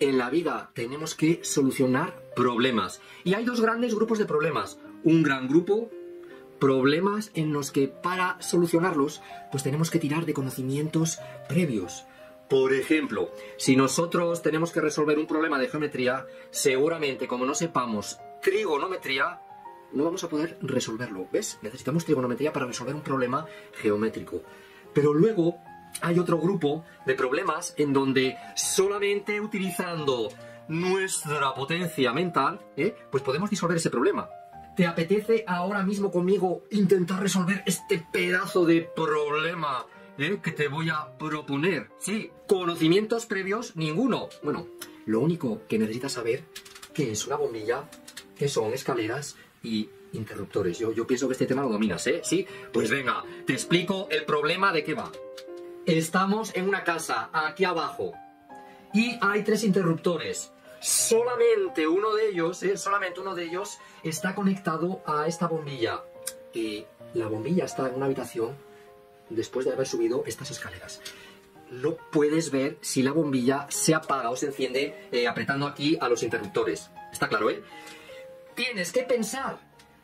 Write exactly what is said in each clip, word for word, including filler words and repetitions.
en la vida tenemos que solucionar problemas. Y hay dos grandes grupos de problemas. Un gran grupo, problemas en los que para solucionarlos, pues tenemos que tirar de conocimientos previos. Por ejemplo, si nosotros tenemos que resolver un problema de geometría, seguramente como no sepamos trigonometría, no vamos a poder resolverlo. ¿Ves? Necesitamos trigonometría para resolver un problema geométrico. Pero luego hay otro grupo de problemas en donde solamente utilizando nuestra potencia mental, ¿eh? pues podemos disolver ese problema. ¿Te apetece ahora mismo conmigo intentar resolver este pedazo de problema ¿eh? que te voy a proponer? Sí, conocimientos previos, ninguno. Bueno, lo único que necesitas saber que es una bombilla, que son escaleras y interruptores. Yo, yo pienso que este tema lo dominas, ¿eh? Sí, pues venga, te explico el problema de qué va. Estamos en una casa, aquí abajo, y hay tres interruptores. Solamente uno de ellos, ¿eh? solamente uno de ellos está conectado a esta bombilla. Y la bombilla está en una habitación después de haber subido estas escaleras. No puedes ver si la bombilla se apaga o se enciende eh, apretando aquí a los interruptores. Está claro, ¿eh? Tienes que pensar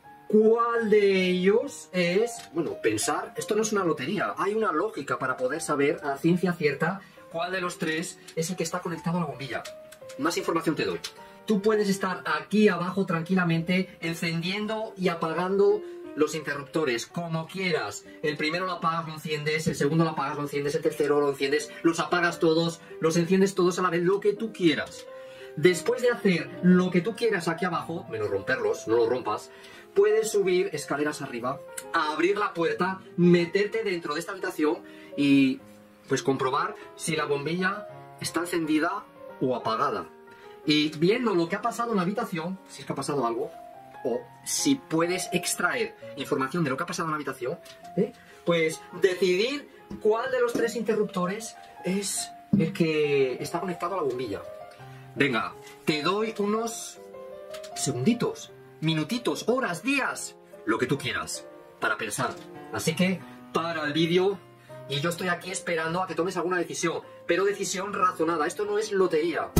cuál de ellos es... Bueno, pensar, esto no es una lotería. Hay una lógica para poder saber a ciencia cierta cuál de los tres es el que está conectado a la bombilla. Más información te doy. Tú puedes estar aquí abajo tranquilamente encendiendo y apagando los interruptores como quieras. El primero lo apagas, lo enciendes, el segundo lo apagas, lo enciendes, el tercero lo enciendes, los apagas todos, los enciendes todos a la vez, lo que tú quieras. Después de hacer lo que tú quieras aquí abajo, menos romperlos, no los rompas, puedes subir escaleras arriba, abrir la puerta, meterte dentro de esta habitación y pues comprobar si la bombilla está encendida o apagada. Y viendo lo que ha pasado en la habitación, si es que ha pasado algo, o si puedes extraer información de lo que ha pasado en la habitación, ¿eh? pues decidir cuál de los tres interruptores es el que está conectado a la bombilla. Venga, te doy unos segunditos, minutitos, horas, días, lo que tú quieras, para pensar. Así que para el vídeo y yo estoy aquí esperando a que tomes alguna decisión, pero decisión razonada. Esto no es lotería.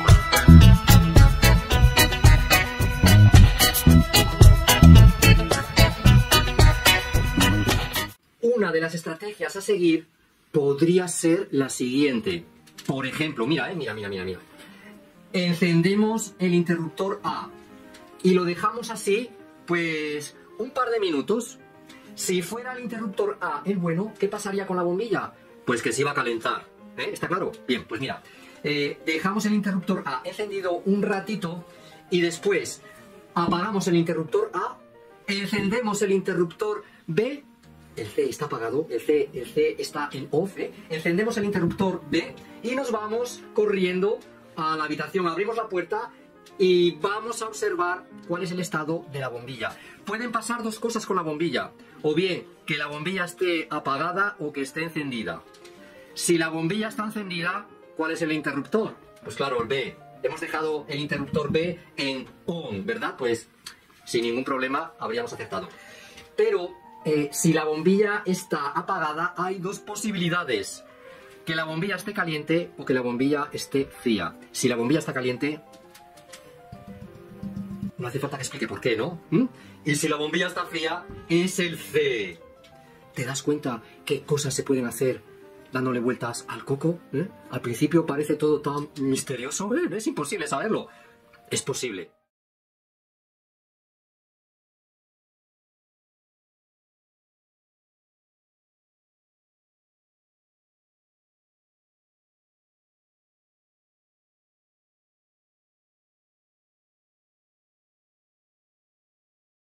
Una de las estrategias a seguir podría ser la siguiente. Por ejemplo, mira, eh, mira, mira, mira, mira. Encendemos el interruptor A y lo dejamos así, pues, un par de minutos. Si fuera el interruptor A el bueno, ¿qué pasaría con la bombilla? Pues que se iba a calentar, ¿eh? ¿Está claro? Bien, pues mira, eh, dejamos el interruptor A encendido un ratito y después apagamos el interruptor A, encendemos el interruptor B, el C está apagado, el C, el C está en off, ¿eh? Encendemos el interruptor B y nos vamos corriendo a la habitación, abrimos la puerta y vamos a observar cuál es el estado de la bombilla. Pueden pasar dos cosas con la bombilla, o bien que la bombilla esté apagada o que esté encendida. Si la bombilla está encendida, ¿cuál es el interruptor? Pues claro, el B. Hemos dejado el interruptor B en on, ¿verdad? Pues sin ningún problema habríamos acertado. Pero eh, si la bombilla está apagada, hay dos posibilidades. Que la bombilla esté caliente o que la bombilla esté fría. Si la bombilla está caliente, no hace falta que explique por qué, ¿no? ¿Mm? Y si la bombilla está fría, es el C. ¿Te das cuenta qué cosas se pueden hacer dándole vueltas al coco? ¿Eh? Al principio parece todo tan misterioso. ¿Eh? Es imposible saberlo. Es posible.